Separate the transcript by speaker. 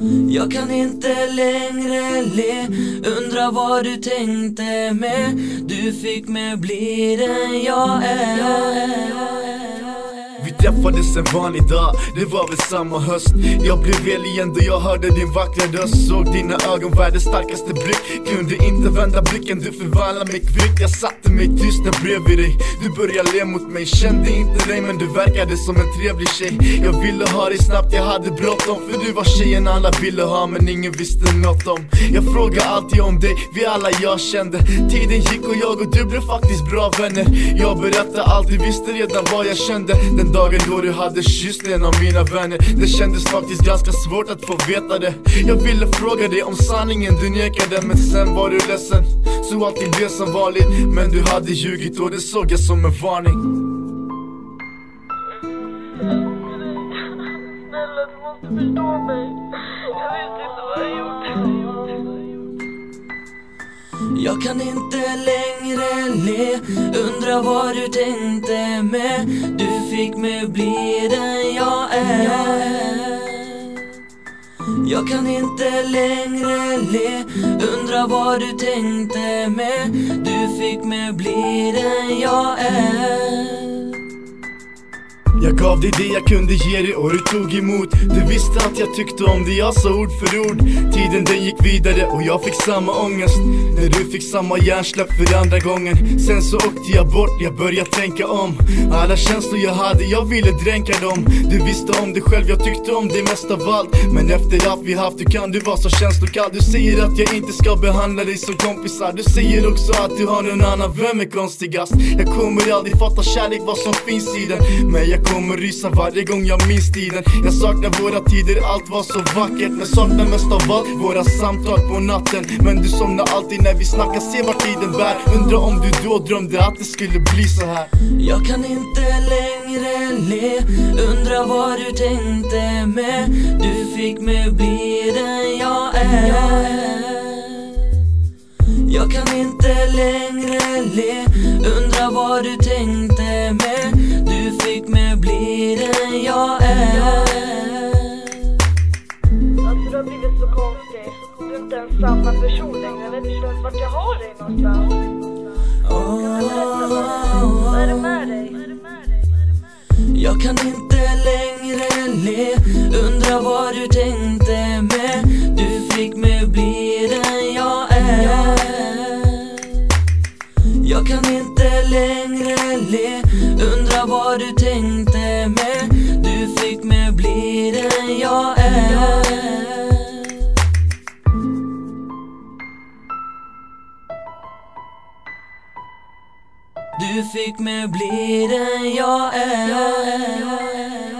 Speaker 1: Jag kan inte längre le, undra vad du tänkte med. Du fick mig bli den jag är.
Speaker 2: Vi träffades en vanlig dag, det var väl samma höst. Jag blev hel igen då jag hörde din vackra röst. Såg dina ögon, världens starkaste blick. Kunde inte vända blicken, du förvandlade mig kvick. Jag satte mig tyst där bredvid dig. Du började le mot mig, kände inte dig men du verkade som en trevlig tjej. Jag ville ha dig snabbt, jag hade bråttom. För du var tjejen alla ville ha men ingen visste något om. Jag frågade alltid om dig, vi alla jag kände. Tiden gick och du blev faktiskt bra vänner. Jag berättade allt, du visste redan vad jag kände. Den dagen då du hade kysst en av mina vänner, det kändes faktiskt ganska svårt att få veta det. Jag ville fråga dig om sanningen, du nekade. Men sen var du ledsen, så allting blev som vanligt. Men du hade ljugit och det såg jag som en varning.
Speaker 3: Snälla, du måste förstå mig. Jag vet inte vad jag gjort.
Speaker 1: Jag kan inte längre le, undra vad du tänkte med. Du fick mig bli den jag är. Jag kan inte längre le, undra vad du tänkte med. Du fick mig bli den jag är.
Speaker 2: Jag gav dig det jag kunde ge dig och du tog emot. Du visste att jag tyckte om det, jag sa ord för ord. Tiden den gick vidare och jag fick samma ångest när du fick samma hjärnsläpp för andra gången. Sen så åkte jag bort, jag började tänka om alla känslor jag hade, jag ville dränka dem. Du visste om det själv, jag tyckte om det mest av allt. Men efter allt vi haft, hur kan du vara så känslokall? Du säger att jag inte ska behandla dig som kompisar. Du säger också att du har en annan, vem är konstigast? Jag kommer aldrig fatta kärlek, vad som finns i den. Men jag kommer rysa varje gång jag minns tiden. Jag saknar våra tider, allt var så vackert. Men saknar mest av allt våra samtal på natten. Men du somnar alltid när vi snackar, se vart tiden bär. Undrar om du då drömde att det skulle bli så här.
Speaker 1: Jag kan inte längre le, undra vad du tänkte med. Du fick mig bli den jag är. Jag kan inte längre le, undra vad du tänkte med. Du fick mig bli den jag är.
Speaker 3: Alltså du har blivit så konstig. Du är inte ens samma person längre. Jag vet inte ens vart jag har dig någonstans. Kan du berätta vad är det med dig?
Speaker 1: Jag kan inte längre le, undra vad du tänkte med. Du fick mig bli den jag är. Jag kan inte längre le, undra vad du tänkte med. Du fick mig bli den jag är. Du fick mig bli den jag är.